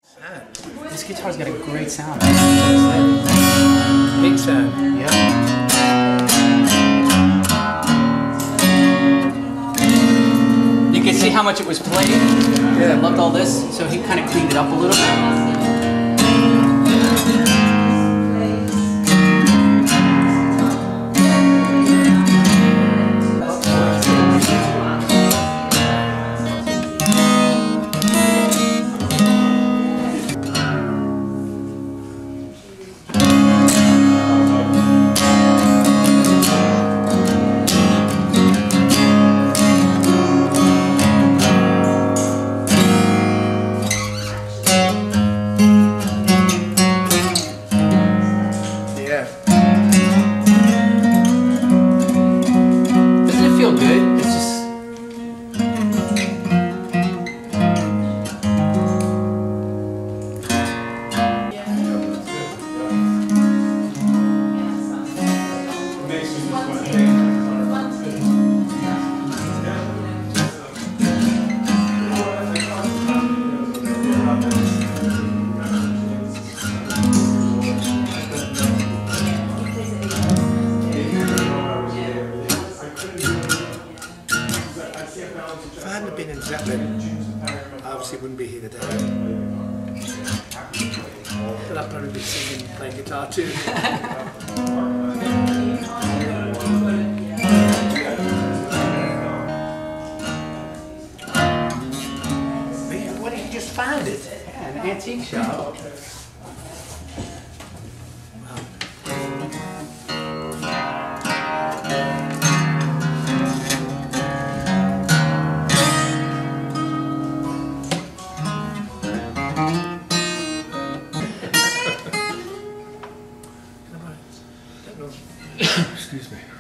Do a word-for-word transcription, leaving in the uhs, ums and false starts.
This guitar's got a great sound. Big sound. Yep. You can see how much it was played. Yeah. I loved all this, so he kind of cleaned it up a little bit. Feel good. It's just if I hadn't been in Zeppelin, I obviously wouldn't be here today. But I'd probably be singing and playing guitar too. What, did you just find it? yeah, an antique shop. Excuse me.